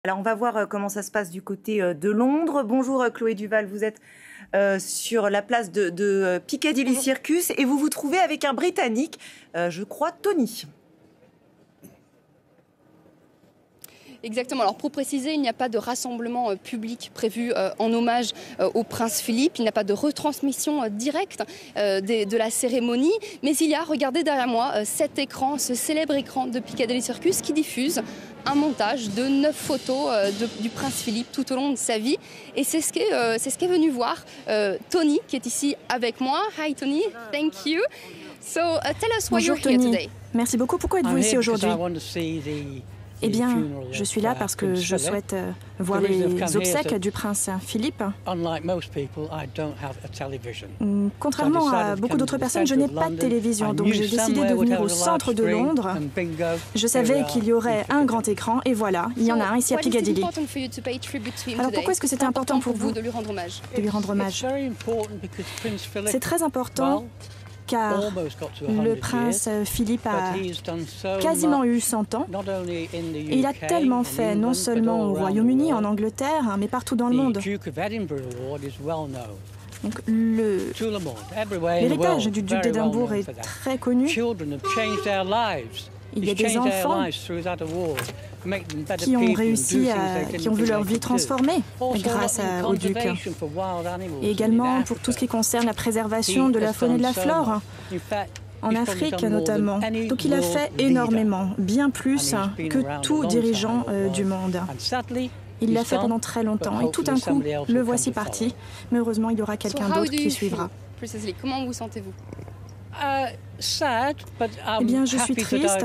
Alors, on va voir comment ça se passe du côté de Londres. Bonjour Chloé Duval, vous êtes sur la place de Piccadilly Circus et vous vous trouvez avec un Britannique, je crois, Tony. Exactement. Alors pour préciser, il n'y a pas de rassemblement public prévu en hommage au prince Philippe. Il n'y a pas de retransmission directe de la cérémonie. Mais il y a, regardez derrière moi, cet écran, ce célèbre écran de Piccadilly Circus qui diffuse un montage de 9 photos du prince Philippe tout au long de sa vie. Et c'est ce qu'est venu voir Tony, qui est ici avec moi. Hi Tony, thank you. So tell us why Bonjour you're here Tony, today. merci beaucoup. Pourquoi êtes-vous ici aujourd'hui? Eh bien, je suis là parce que je souhaite voir les obsèques du prince Philippe. Contrairement à beaucoup d'autres personnes, je n'ai pas de télévision, donc j'ai décidé de venir au centre de Londres. Je savais qu'il y aurait un grand écran, et voilà, il y en a un ici à Piccadilly. Alors pourquoi est-ce que c'était important pour vous de lui rendre hommage? De lui rendre hommage. C'est très important car le prince Philippe a quasiment eu 100 ans. Et il a tellement fait, non seulement au Royaume-Uni, en Angleterre, mais partout dans le monde. Donc, l'héritage du duc d'Édimbourg est très connu. Il y a des enfants qui ont réussi, qui ont vu leur vie transformée grâce au duc. Et également pour tout ce qui concerne la préservation de la faune et de la flore, en Afrique notamment. Donc il a fait énormément, bien plus que tout dirigeant du monde. Il l'a fait pendant très longtemps et tout d'un coup, le voici parti. Mais heureusement, il y aura quelqu'un d'autre qui suivra. Comment vous sentez-vous? Eh bien, je suis triste,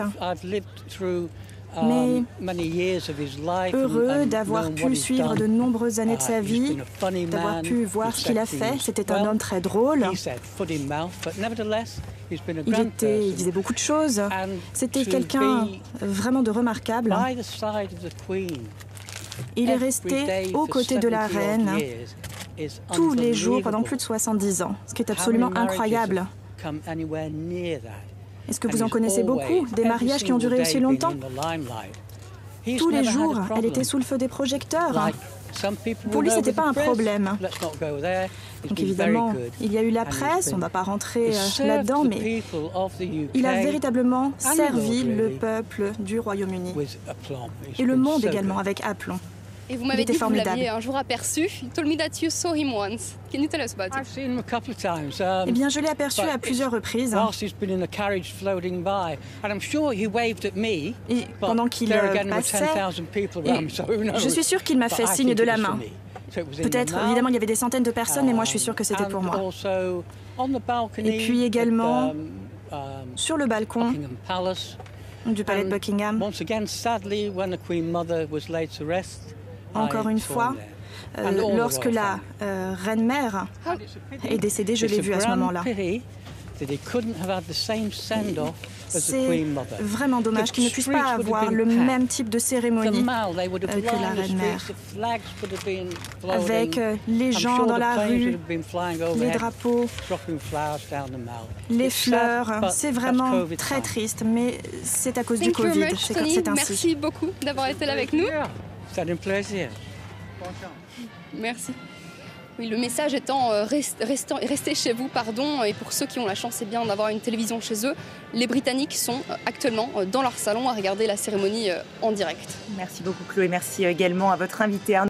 mais heureux d'avoir pu suivre de nombreuses années de sa vie, d'avoir pu voir ce qu'il a fait. C'était un homme très drôle. Il disait beaucoup de choses. C'était quelqu'un vraiment de remarquable. Il est resté aux côtés de la reine tous les jours pendant plus de 70 ans, ce qui est absolument incroyable. Est-ce que vous en connaissez beaucoup, des mariages qui ont duré aussi longtemps? Tous les jours, elle était sous le feu des projecteurs. Pour lui, ce n'était pas un problème. Donc évidemment, il y a eu la presse, on ne va pas rentrer là-dedans, mais il a véritablement servi le peuple du Royaume-Uni. Et le monde également, avec aplomb. Et vous m'avez dit que vous l'aviez un jour aperçu. You told me that you saw him once. Can you tell us about it? Eh bien, je l'ai aperçu à plusieurs reprises. Et pendant qu'il passait, je suis sûre qu'il m'a fait signe de la main. Peut-être, évidemment, il y avait des centaines de personnes, mais moi, je suis sûre que c'était pour moi. Et puis également, sur le balcon du palais de Buckingham, encore une fois, lorsque la reine-mère est décédée, je l'ai vue à ce moment-là. C'est vraiment dommage qu'ils ne puissent pas avoir le même type de cérémonie que la reine-mère. Avec les gens dans la rue, les drapeaux, les fleurs. C'est vraiment très triste, mais c'est à cause du Covid. C'est ainsi. Merci beaucoup d'avoir été là avec nous. C'est un plaisir. Merci. Oui, le message étant restez chez vous, pardon, et pour ceux qui ont la chance bien d'avoir une télévision chez eux, les Britanniques sont actuellement dans leur salon à regarder la cérémonie en direct. Merci beaucoup Chloé, merci également à votre invité Arnaud.